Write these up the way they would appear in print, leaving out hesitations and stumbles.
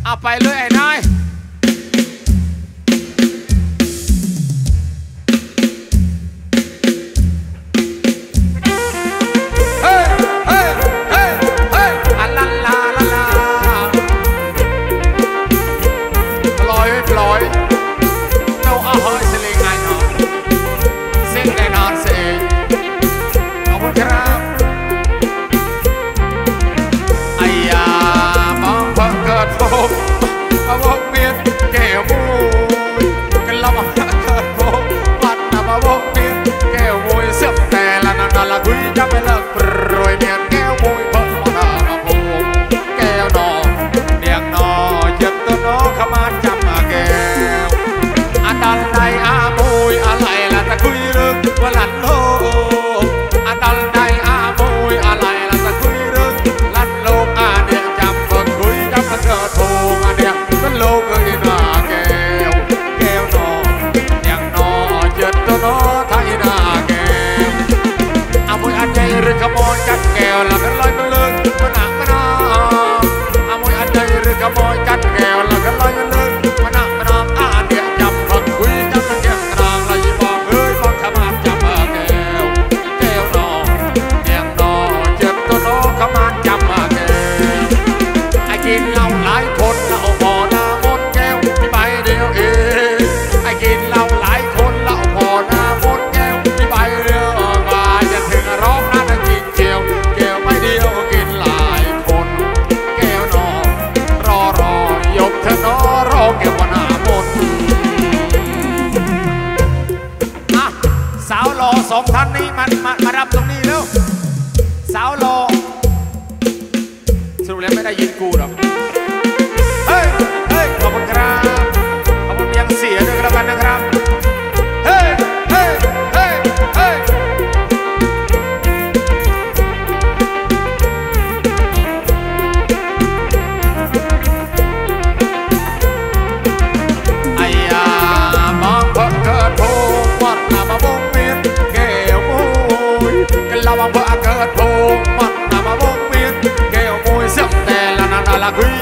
เอาไปเลยไอ้นายสองท่านนี้มารับตรงนี้แล้วสาวรอสรุปแล้วไม่ได้ยินกูหรอกเฮ้ยเฮ้ยขอบคุณครับขอบคุณยังเสียด้วยกันนะครับเฮ้ยเฮ้ยเฮ้ยเฮ้ยไอ้ยามองเพิ่งเกิดโผล่วัดมาบงเราบังเบิดเกิดโผล่มันนำมาวงเวียนแก้วมวยเสียบแต่ละนาละคุย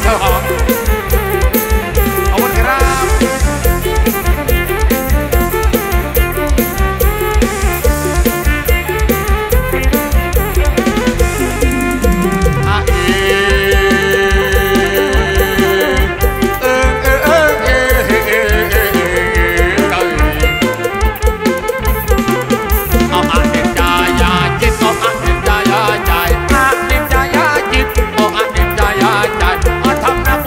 จ้าของขอบคุณครับท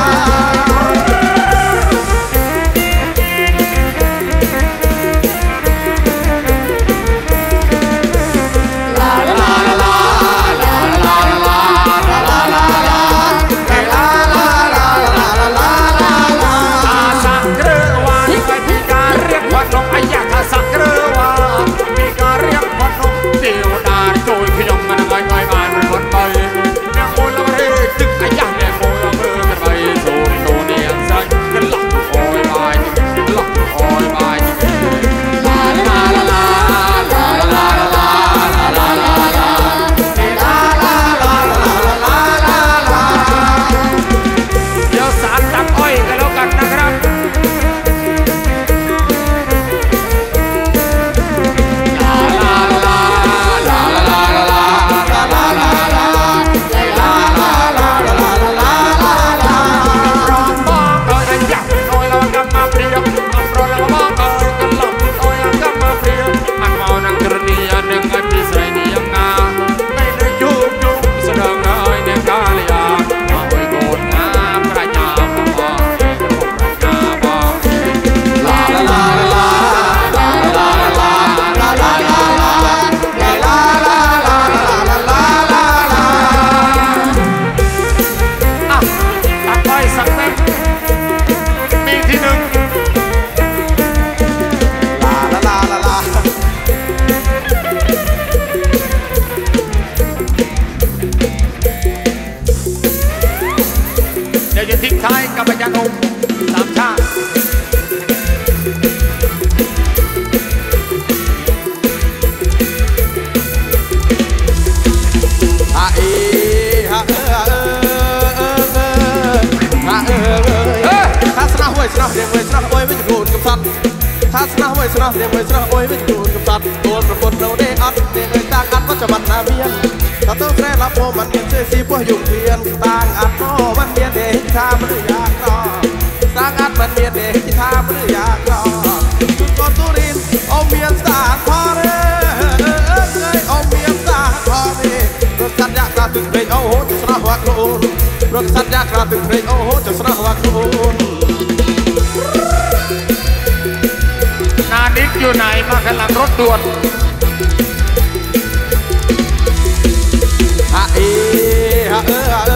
ถ้าสนาไว้สนาเรียงไว้สนาโอ้ยไม่จูนกับตัดตัวประกฏเราได้อัดเรียงเลยต่างอัดว่าจะมันนาเมียนถ้าต้องแสรับโมมันเมียนเสียสีพวกยุ่งเพียนต่างอัดโมมันเมียนเด็กที่ทำมันอยากรอต่างอัดมันเมียนเด็กที่ทำมันอยากรอจุดก่อนตุรินเอาเมียนสาดพอเลยเอาเมียนสาดพอเลยรถสัญญากระตึกเพลงโอ้โหจะสนาหัวโคลนรถสัญญากระตึกเพลงโอ้โหจะสนาหัวโคลนนาดิกอยู่ไหนมาขลังรถด่วนฮะฮะ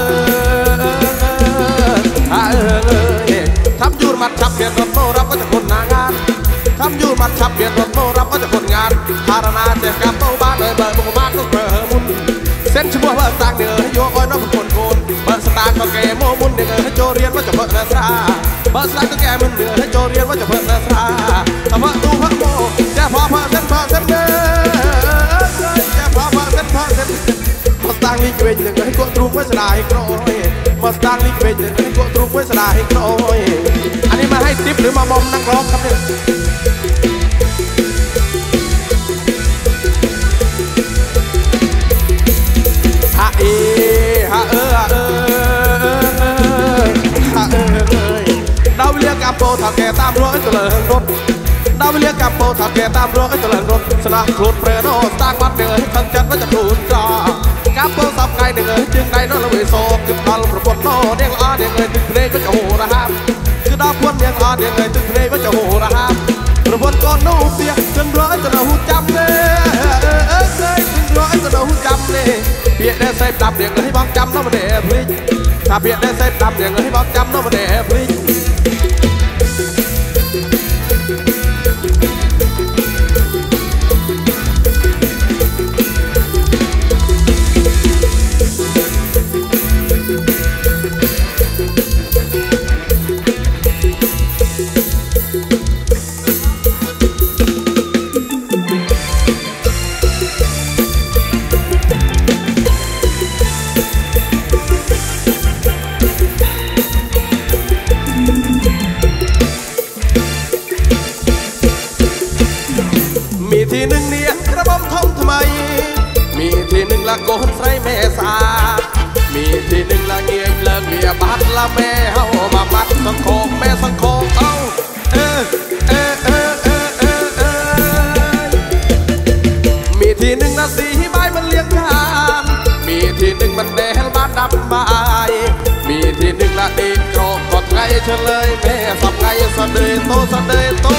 ทำยูนมัดฉับเปลี่ยนรถโมรับก็จะคนหน้างานทำยูนมัดฉับเปลี่ยนรถโมรับก็จะคนงานพารณาเจ็บกับโตบ้านเลยเบอร์บุกมากต้องเบอร์มุนเส้นชั่วเบอร์ต่างเดือให้โยอ้อยน้องคนโกนเบอร์สตางค์ก็แก่โมมุนเดือให้โจเรียนว่าจะเบอร์นาซาเบอร์สตางค์ก็แก่มุนเดือให้โจเรียนว่าจะเบอร์นาซาแต่ว่าตูพักโมแก่พอเส้นเด้อแก่พอเส้นมาสตางค์ลิกเวจหนึ่งให้กดตรุกไว้สลายกรอยมาสตางค์ลิกเวจหนึ่งให้กดตรุกไว้สลายกรอยอันนี้มาให้ทิปหรือมามอมนักร้องครับเนี่ยฮะฮะดาวเรียกกับโปถ้าแกตามรั้วจะเลิกรถดาวเรียกกับโปถ้าแกตามรั้วจะเลิกรถสนามโคลนเปรโนสร้างบัตรเดือให้ทั้งจัดว่าจะถูกจอกับโปสับไก่เดือจึงได้นอนละเวโซจึงพัลประกวดโนเดียงอาเดียงเลยตึกเพลงก็จะโหระห้ามคือดาวพวนเดียงอาเดียงเลยตึกเพลงก็จะโหระห้ามประกวดก้อนโนเปียจนร้อยจะหูจำเลยจนร้อยจะหูจำเลยเปียได้ใส่ดำเดียงให้บอกจำน้ำมันเดพลิกถ้าเปียได้ใส่ดำเดียงให้บอกจำน้ำมันเดพลิกทีหนึ่งเนี่ยกระบอมทองทำไมมีทีหนึ่งละโกนใส่แม่สามีทีหนึ่งละเงียเลิกเมียบัดละแม่เฮามาบัดสังโคงแม่สังโคงเอามีทีหนึ่งละสีใบมันเลี้ยงกันมีทีหนึ่งมันแดงบ้านดำใบมีทีหนึ่งละดีโกรธกดไงเฉลยแม่สับไงสะเดยโตสะเดยโต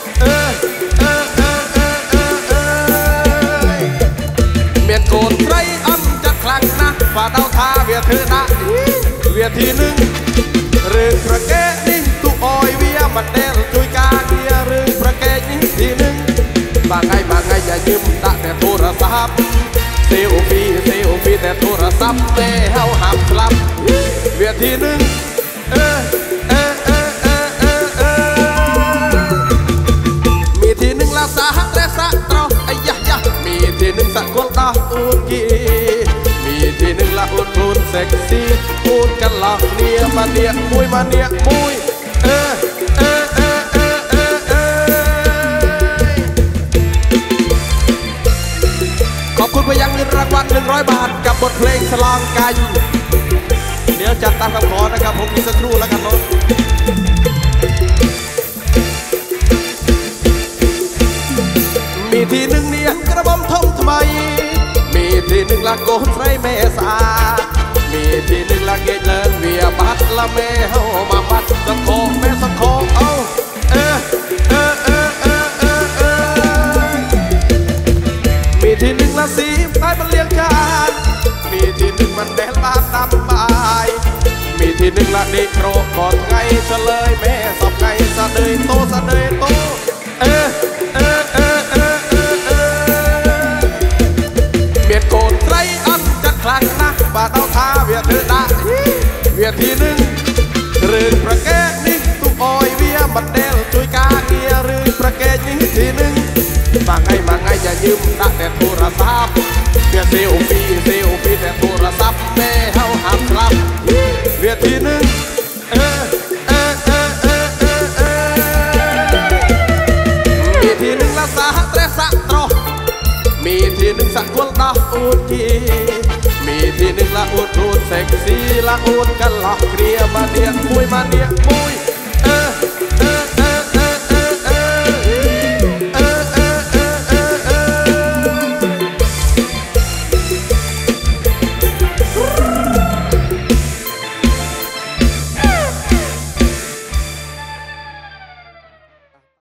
เมียนโกนไรอ้ำจะคลั่งนะฝ่าดาวทาเวียเธอนะเวียทีหนึ่งเรื่องประเกศนิ่งตุออยเวียมันแดงจุยกาเกียเรื่องประเกศนิ่งทีหนึ่งบางไงอย่ายืมตะแต่โทรศัพท์เซลฟี่แต่โทรศัพท์แม่เฮาห้ามสลับเวียทีหนึ่งมีทีหนึ่งละสาหักและสะตรอไอ้ยะมีทีหนึ่งสะกวลตาอูดกีมีทีหนึ่งละอูดคลูนเซ็กซี่อูดกันหลอกเนียมาเนียมุยขอบคุณไปยังเงินรางวัล100 บาทกับบทเพลงสลองกันเดี๋ยวจัดตามคำขอนะครับผมอีกสักครู่แล้วกันเนาะมีทีหนึ่งเนี่ยกระบอมทมทำไมมีทีหนึ่งละโกนไรแม่สามีทีหนึ่งละเกจเลินเวียบัดละแม่เฮามาบัดสังโคงแม่สังโคงเอามีทีหนึ่งละสีไม้มันเลี้ยงกันมีทีหนึ่งมันแดนบ้านดำใบมีทีหนึ่งละดีโกรธก่อนไงเฉลยแม่สอบไงสะเดยโตเมียนโกนไรอันจะคลั่งนะบาดเอาท้าเวียเธอได้เวียทีหนึ่งเรื่องประเกศนิ่งตุออยเวียบัดเดลจุยกาเกียเรื่องประเกศนิ่งทีหนึ่งมาไงอย่ายืมตะแต่โทรศัพท์เวียเซลฟี่แต่โทรศัพท์แม่เฮาห้ามสลับเวียทีหนึ่งมีทีหนึ่งละสาหักและสะตรอมีทีหนึ่งสะกวลตาอูดกีมีทีหนึ่งละอูดรูดเซ็กซี่ละอูดกันหลอกเกลียมาเนียมุย